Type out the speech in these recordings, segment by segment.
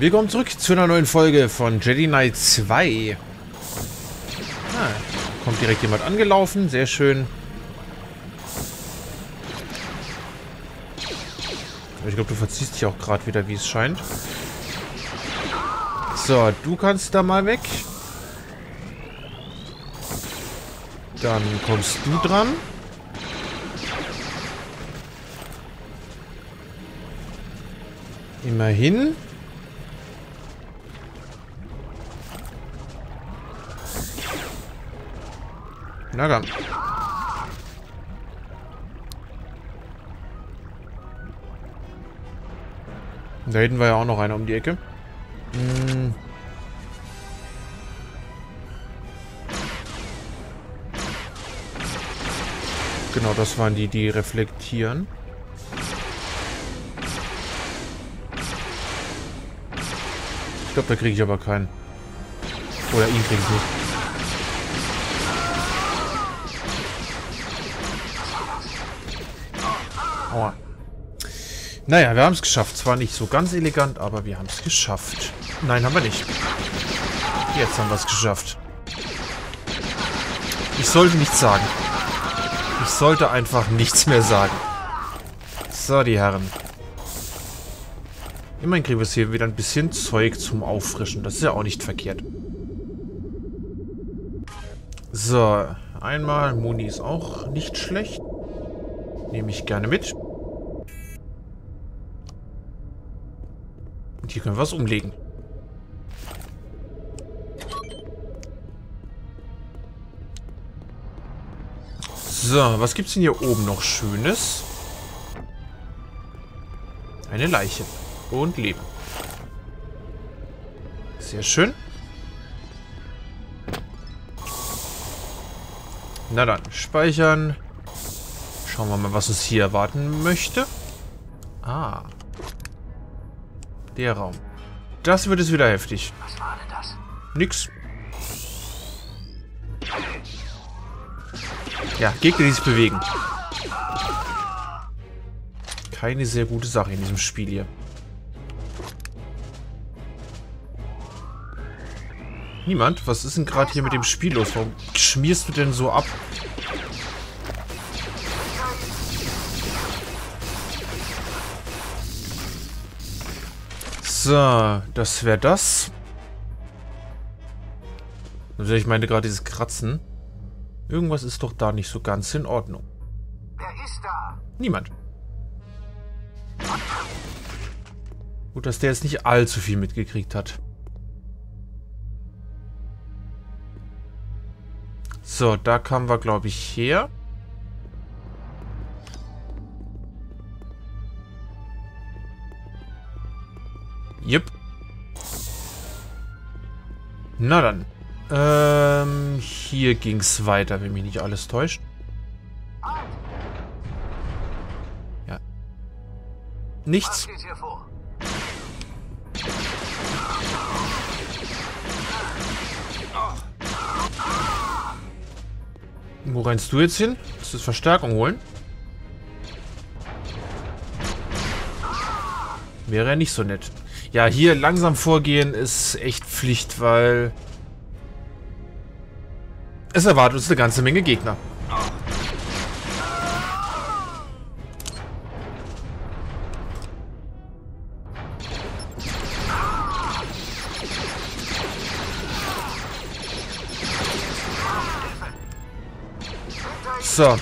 Willkommen zurück zu einer neuen Folge von Jedi Knight 2. Kommt direkt jemand angelaufen, sehr schön. Aber ich glaube, du verziehst dich auch gerade wieder, wie es scheint. So, du kannst da mal weg. Dann kommst du dran. Immerhin. Na dann. Da hinten war ja auch noch einer um die Ecke. Genau, das waren die, die reflektieren. Ich glaube, da kriege ich aber keinen. Oder ihn kriege ich nicht. Aua. Naja, wir haben es geschafft. Zwar nicht so ganz elegant, aber wir haben es geschafft. Nein, haben wir nicht. Jetzt haben wir es geschafft. Ich sollte nichts sagen. Ich sollte einfach nichts mehr sagen. So, die Herren. Immerhin kriegen wir es hier wieder ein bisschen Zeug zum Auffrischen. Das ist ja auch nicht verkehrt. So, einmal Muni ist auch nicht schlecht. Nehme ich gerne mit. Und hier können wir was umlegen. So, was gibt's denn hier oben noch Schönes? Eine Leiche. Und Leben. Sehr schön. Na dann, speichern. Schauen wir mal, was uns hier erwarten möchte. Ah. Der Raum. Das wird es wieder heftig. Was war denn das? Nix. Ja, Gegner, die sich bewegen. Keine sehr gute Sache in diesem Spiel hier. Niemand? Was ist denn gerade hier mit dem Spiel los? Warum schmierst du denn so ab? So, das wäre das. Also ich meine gerade dieses Kratzen. Irgendwas ist doch da nicht so ganz in Ordnung. Wer ist da? Niemand. Gut, dass der jetzt nicht allzu viel mitgekriegt hat. So, da kamen wir, glaube ich, her. Jupp. Na dann. Hier ging's weiter, wenn mich nicht alles täuscht. Ja. Nichts. Was geht hier vor? Wo rennst du jetzt hin? Willst du Verstärkung holen? Wäre ja nicht so nett. Ja, hier langsam vorgehen ist echt Pflicht, weil es erwartet uns eine ganze Menge Gegner. So.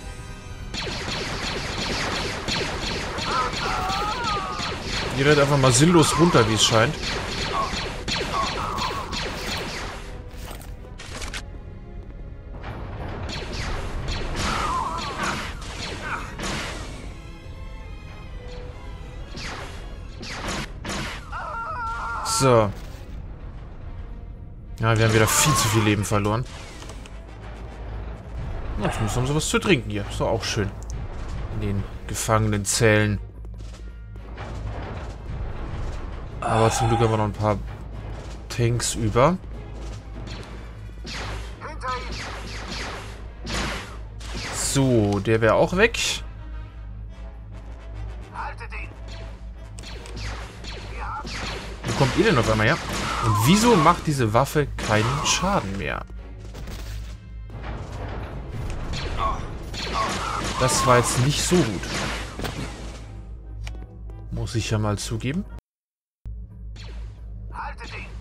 Ihr rennt einfach mal sinnlos runter, wie es scheint. So. Ja, wir haben wieder viel zu viel Leben verloren. Ja, zumindest haben sie was zu trinken hier. Ist doch auch schön. In den Gefangenenzellen. Aber zum Glück haben wir noch ein paar Tanks über. So, der wäre auch weg. kommt ihr denn auf einmal her? Und wieso macht diese Waffe keinen Schaden mehr? Das war jetzt nicht so gut. Muss ich ja mal zugeben. Haltet ihn!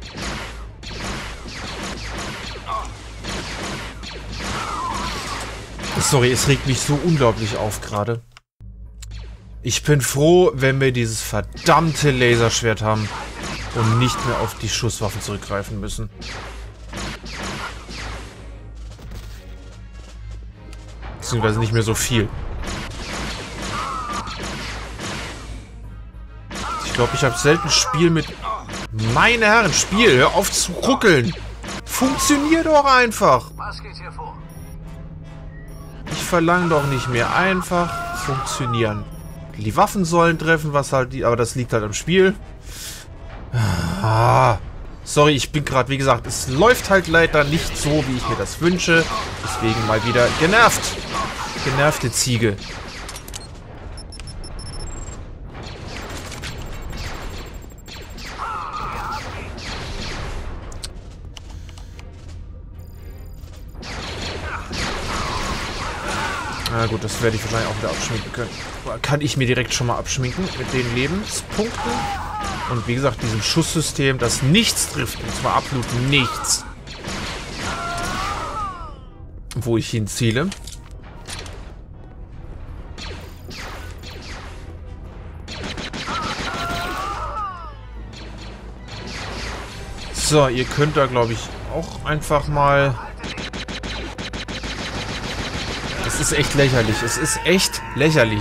Sorry, es regt mich so unglaublich auf gerade. Ich bin froh, wenn wir dieses verdammte Laserschwert haben und nicht mehr auf die Schusswaffen zurückgreifen müssen. Beziehungsweise nicht mehr so viel. Ich glaube, ich habe selten ein Spiel mit... Meine Herren, Spiel, hör auf zu ruckeln. Funktioniert doch einfach. Was geht hier vor? Ich verlange doch nicht mehr. Einfach funktionieren. Die Waffen sollen treffen, was halt die... Aber das liegt halt am Spiel. Ah. Sorry, ich bin gerade, wie gesagt, es läuft halt leider nicht so, wie ich mir das wünsche. Deswegen mal wieder genervt. Genervte Ziege. Na gut, das werde ich wahrscheinlich auch wieder abschminken können. Kann ich mir direkt schon mal abschminken mit den Lebenspunkten. Und wie gesagt, diesem Schusssystem, das nichts trifft. Und zwar absolut nichts. Wo ich hinziele. So, ihr könnt da, glaube ich, auch einfach mal... Es ist echt lächerlich. Es ist echt lächerlich.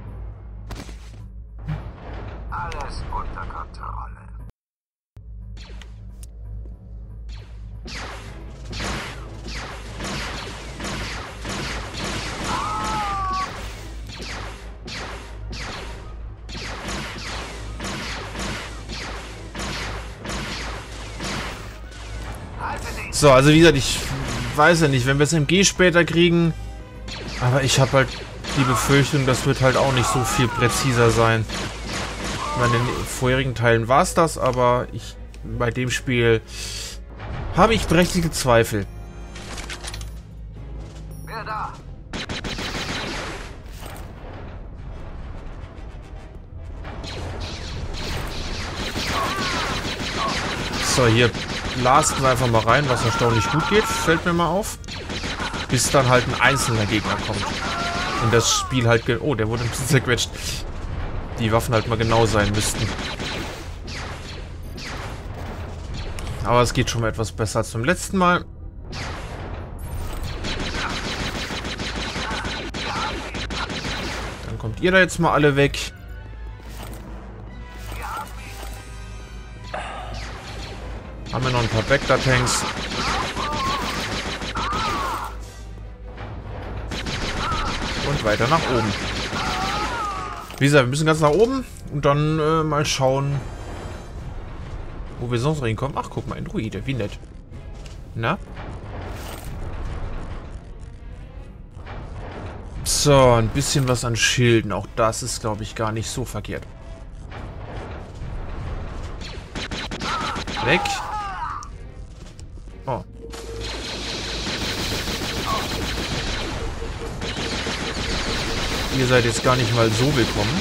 Alles unter Kontrolle. Haltet ihn! So, also wie gesagt, ich weiß ja nicht, wenn wir das MG später kriegen... Aber ich habe halt die Befürchtung, das wird halt auch nicht so viel präziser sein. Ich meine, in den vorherigen Teilen war es das, aber bei dem Spiel habe ich berechtigte Zweifel. Wer da? So, hier blasten wir einfach mal rein, was erstaunlich gut geht, fällt mir mal auf. Bis dann halt ein einzelner Gegner kommt. Und das Spiel halt... Oh, der wurde ein bisschen zerquetscht. Die Waffen halt mal genau sein müssten. Aber es geht schon mal etwas besser als beim letzten Mal. Dann kommt ihr da jetzt mal alle weg. Haben wir noch ein paar Vector-Tanks. Und weiter nach oben. Wie gesagt, wir müssen ganz nach oben und dann mal schauen, wo wir sonst reinkommen. Ach, guck mal, ein Druide, wie nett. Na? So, ein bisschen was an Schilden. Auch das ist, glaube ich, gar nicht so verkehrt. Weg. Oh. Ihr seid jetzt gar nicht mal so willkommen.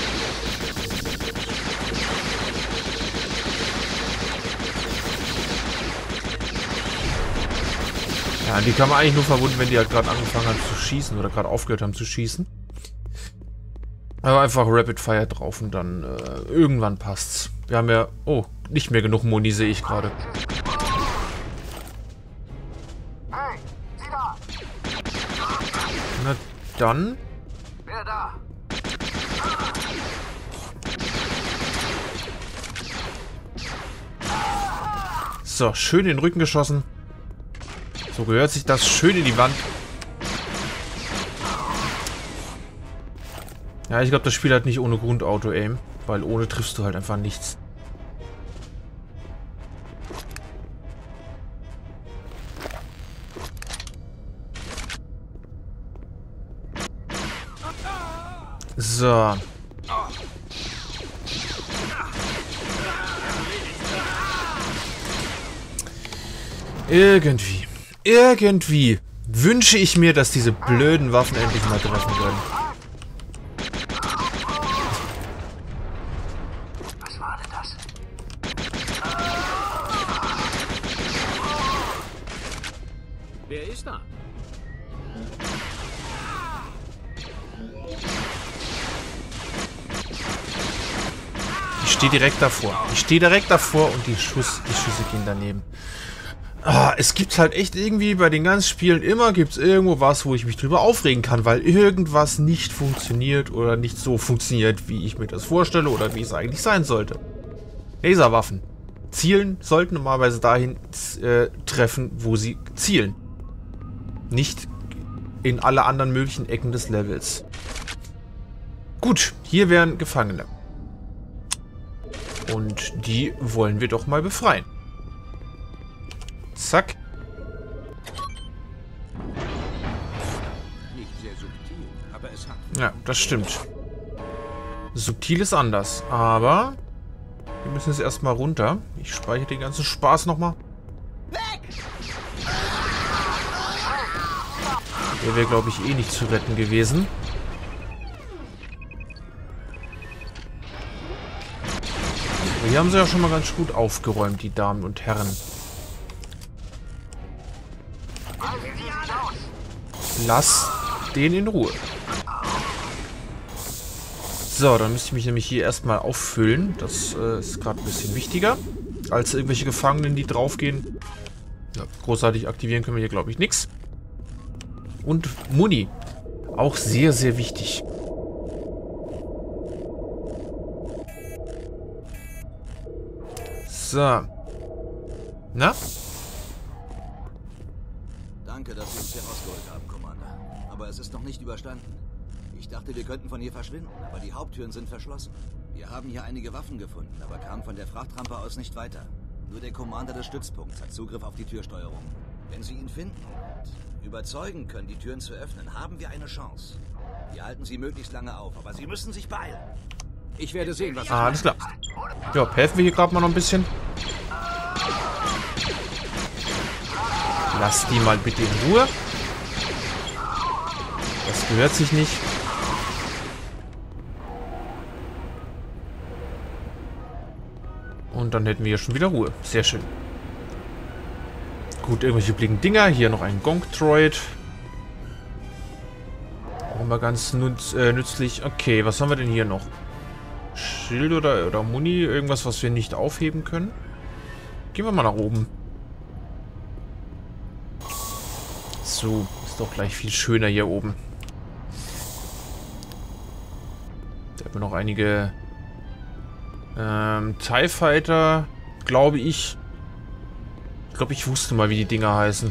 Ja, die kann man eigentlich nur verwunden, wenn die halt gerade angefangen haben zu schießen oder gerade aufgehört haben zu schießen. Aber einfach Rapid Fire drauf und dann irgendwann passt's. Wir haben ja... Oh, nicht mehr genug Muni, sehe ich gerade. Hey, sieh da! Na dann... Wer da? So, schön in den Rücken geschossen. So gehört sich das, schön in die Wand. Ja, ich glaube, das Spiel hat nicht ohne Grund Auto-Aim, weil ohne triffst du halt einfach nichts. So. Irgendwie wünsche ich mir, dass diese blöden Waffen endlich mal treffen können. Was war denn das? Wer ist da? Ich stehe direkt davor. Und die Schüsse gehen daneben. Ah, es gibt halt echt irgendwie bei den ganzen Spielen immer gibt's irgendwo was, wo ich mich drüber aufregen kann, weil irgendwas nicht funktioniert oder nicht so funktioniert, wie ich mir das vorstelle oder wie es eigentlich sein sollte. Laserwaffen. Zielen sollten normalerweise dahin treffen, wo sie zielen. Nicht in alle anderen möglichen Ecken des Levels. Gut, hier wären Gefangene. Und die wollen wir doch mal befreien. Zack. Nicht sehr subtil, aber es hat. Ja, das stimmt. Subtil ist anders, aber wir müssen jetzt erstmal runter. Ich speichere den ganzen Spaß nochmal. Der wäre, glaube ich, eh nicht zu retten gewesen. Aber hier haben sie ja schon mal ganz gut aufgeräumt, die Damen und Herren. Lass den in Ruhe. So, dann müsste ich mich nämlich hier erstmal auffüllen. Das ist gerade ein bisschen wichtiger als irgendwelche Gefangenen, die draufgehen. Ja, großartig aktivieren können wir hier, glaube ich, nichts. Und Muni. Auch sehr, sehr wichtig. So. Na? Danke, dass Sie uns hier rausgeholt haben, Commander. Aber es ist noch nicht überstanden. Ich dachte, wir könnten von hier verschwinden, aber die Haupttüren sind verschlossen. Wir haben hier einige Waffen gefunden, aber kamen von der Frachtrampe aus nicht weiter. Nur der Commander des Stützpunkts hat Zugriff auf die Türsteuerung. Wenn Sie ihn finden und überzeugen können, die Türen zu öffnen, haben wir eine Chance. Wir halten Sie möglichst lange auf, aber Sie müssen sich beeilen. Ich werde sehen, was Alles klar. Ja, helfen wir hier gerade mal noch ein bisschen. Lass die mal bitte in Ruhe. Das gehört sich nicht. Und dann hätten wir hier schon wieder Ruhe. Sehr schön. Gut, irgendwelche blicken Dinger. Hier noch ein Gonk-Droid. Auch immer ganz nützlich. Okay, was haben wir denn hier noch? Schild oder Muni? Irgendwas, was wir nicht aufheben können? Gehen wir mal nach oben. So, ist doch gleich viel schöner hier oben. Da haben wir noch einige TIE Fighter, glaube ich. Ich glaube, ich wusste mal, wie die Dinger heißen.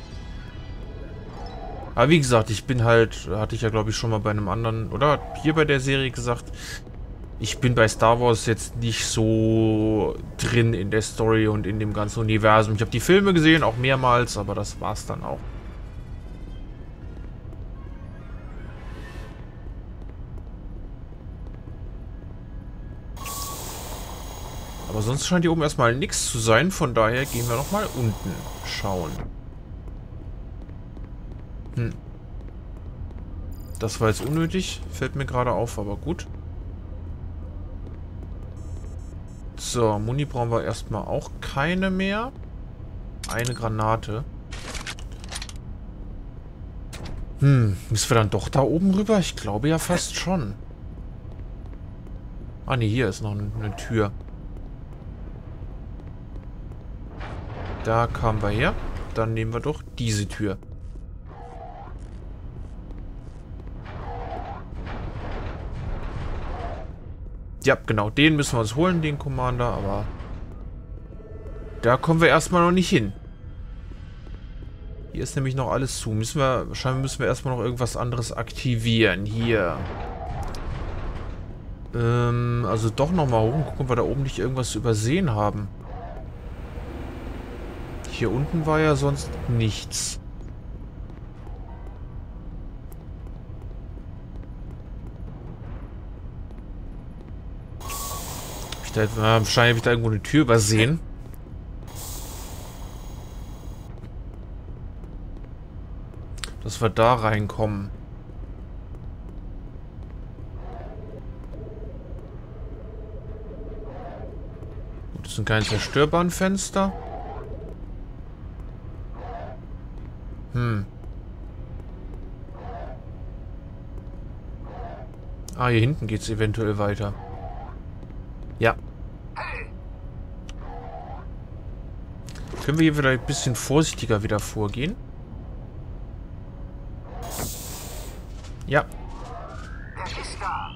Aber wie gesagt, ich bin halt, hatte ich ja, glaube ich, schon mal bei einem anderen, oder hier bei der Serie gesagt, ich bin bei Star Wars jetzt nicht so drin in der Story und in dem ganzen Universum. Ich habe die Filme gesehen, auch mehrmals, aber das war's dann auch. Aber sonst scheint hier oben erstmal nichts zu sein. Von daher gehen wir nochmal unten schauen. Das war jetzt unnötig. Fällt mir gerade auf, aber gut. So, Muni brauchen wir erstmal auch keine mehr. Eine Granate. Müssen wir dann doch da oben rüber? Ich glaube ja fast schon. Ah ne, hier ist noch eine Tür. Da kamen wir her. Dann nehmen wir doch diese Tür. Ja, genau. Den müssen wir uns holen, den Commander. Aber da kommen wir erstmal noch nicht hin. Hier ist nämlich noch alles zu. Wahrscheinlich müssen wir erstmal noch irgendwas anderes aktivieren. Hier. Also doch nochmal hoch. Gucken, ob wir da oben nicht irgendwas übersehen haben. Hier unten war ja sonst nichts. Wahrscheinlich habe ich da irgendwo eine Tür übersehen. Dass wir da reinkommen. Gut, das sind keine zerstörbaren Fenster. Ah, hier hinten geht es eventuell weiter. Ja. Können wir hier vielleicht ein bisschen vorsichtiger wieder vorgehen? Ja. Er ist da.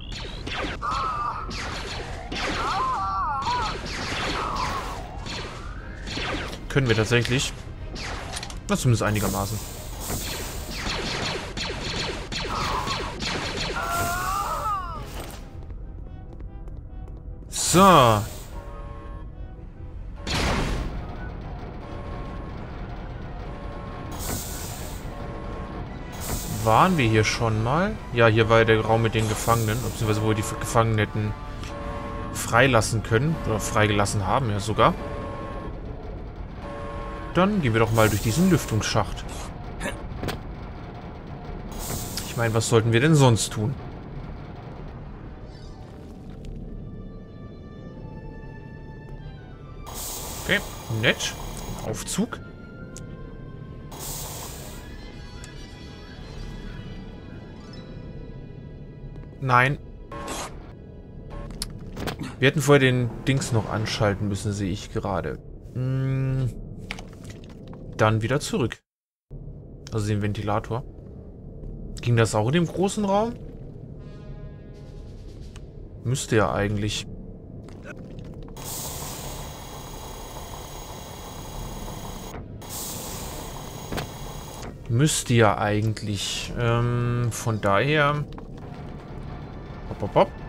Können wir tatsächlich. Na, zumindest einigermaßen. So. Waren wir hier schon mal? Ja, hier war ja der Raum mit den Gefangenen, beziehungsweise wo wir die Gefangenen hätten freilassen können, oder freigelassen haben ja sogar. Dann gehen wir doch mal durch diesen Lüftungsschacht. Ich meine, was sollten wir denn sonst tun? Okay, nett. Aufzug. Nein. Wir hätten vorher den Dings noch anschalten müssen, sehe ich gerade. Dann wieder zurück. Also den Ventilator. Ging das auch in dem großen Raum? Müsste ja eigentlich. Müsste ja eigentlich. Von daher... Hopp, hopp, hopp.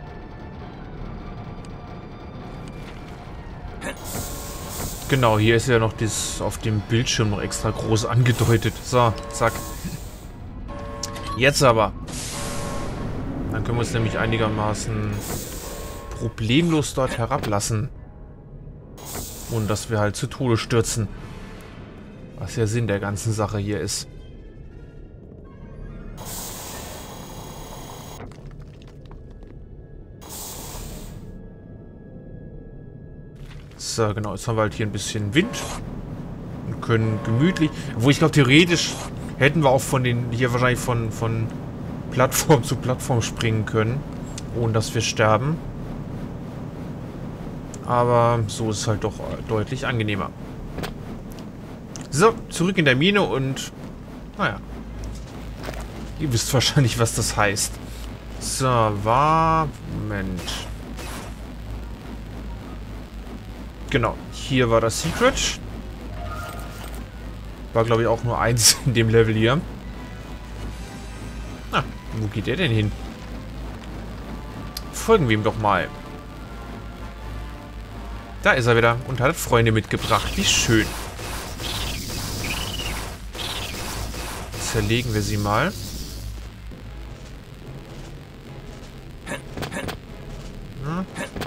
Genau, hier ist ja noch das auf dem Bildschirm noch extra groß angedeutet. So, zack. Jetzt aber. Dann können wir uns nämlich einigermaßen problemlos dort herablassen. Ohne dass wir halt zu Tode stürzen. Was ja Sinn der ganzen Sache hier ist. So, genau, jetzt haben wir halt hier ein bisschen Wind. Und können gemütlich... Wo ich glaube, theoretisch hätten wir auch von den... Hier wahrscheinlich von Plattform zu Plattform springen können. Ohne dass wir sterben. Aber so ist es halt doch deutlich angenehmer. So, zurück in der Mine und... Naja. Ihr wisst wahrscheinlich, was das heißt. So, Moment. Genau, hier war das Secret. War, glaube ich, auch nur eins in dem Level hier. Na, wo geht der denn hin? Folgen wir ihm doch mal. Da ist er wieder und hat Freunde mitgebracht. Wie schön. Zerlegen wir sie mal. Na?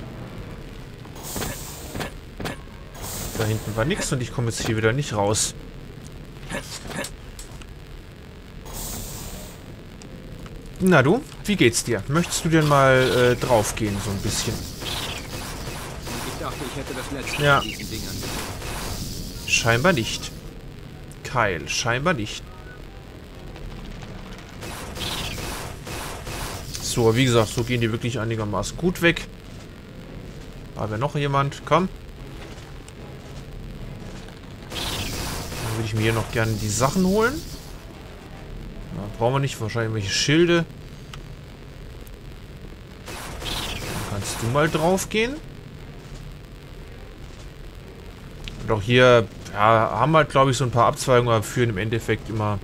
Da hinten war nichts und ich komme jetzt hier wieder nicht raus. Na du, wie geht's dir? Möchtest du denn mal draufgehen, so ein bisschen? Ich dachte, ich hätte das letzte Ja. von diesen Dingern gesehen. Scheinbar nicht. Kyle, scheinbar nicht. So, wie gesagt, so gehen die wirklich einigermaßen gut weg. Aber noch jemand? Komm. Dann würde ich mir hier noch gerne die Sachen holen. Na, brauchen wir nicht. Wahrscheinlich irgendwelche Schilde. Dann kannst du mal drauf gehen. Und auch hier ja, haben wir, glaube ich, so ein paar Abzweigungen, aber führen im Endeffekt immer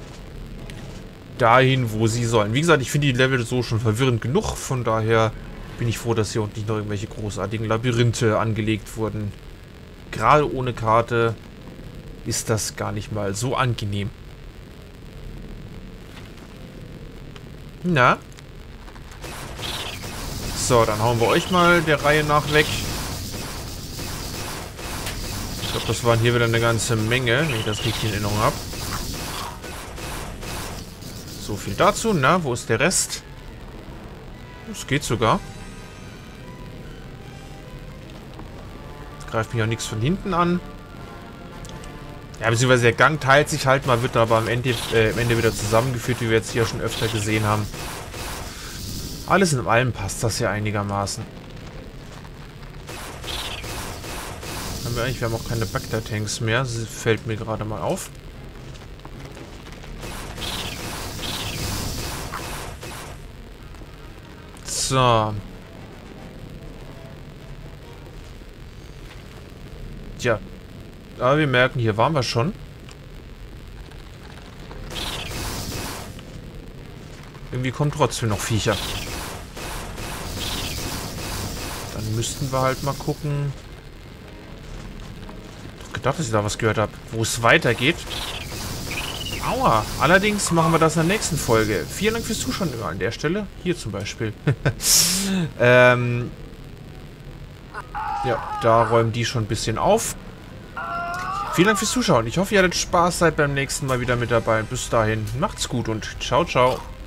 dahin, wo sie sollen. Wie gesagt, ich finde die Level so schon verwirrend genug. Von daher bin ich froh, dass hier unten nicht noch irgendwelche großartigen Labyrinthe angelegt wurden. Gerade ohne Karte ist das gar nicht mal so angenehm. Na? So, dann hauen wir euch mal der Reihe nach weg. Ich glaube, das waren hier wieder eine ganze Menge, wenn ich das richtig in Erinnerung habe. So viel dazu. Na, wo ist der Rest? Es geht sogar. Greift mich auch nichts von hinten an. Ja, beziehungsweise der Gang teilt sich halt mal, wird aber am Ende wieder zusammengeführt, wie wir jetzt hier schon öfter gesehen haben. Alles in allem passt das ja einigermaßen. Wir haben auch keine Bagdad-Tanks mehr. Das fällt mir gerade mal auf. So. Tja. Aber wir merken, hier waren wir schon. Irgendwie kommen trotzdem noch Viecher. Dann müssten wir halt mal gucken. Ich dachte, dass ich da was gehört habe. Wo es weitergeht. Aua. Allerdings machen wir das in der nächsten Folge. Vielen Dank fürs Zuschauen an der Stelle. Hier zum Beispiel. Ja, da räumen die schon ein bisschen auf. Vielen Dank fürs Zuschauen. Ich hoffe, ihr hattet Spaß, seid beim nächsten Mal wieder mit dabei. Bis dahin, macht's gut und ciao, ciao.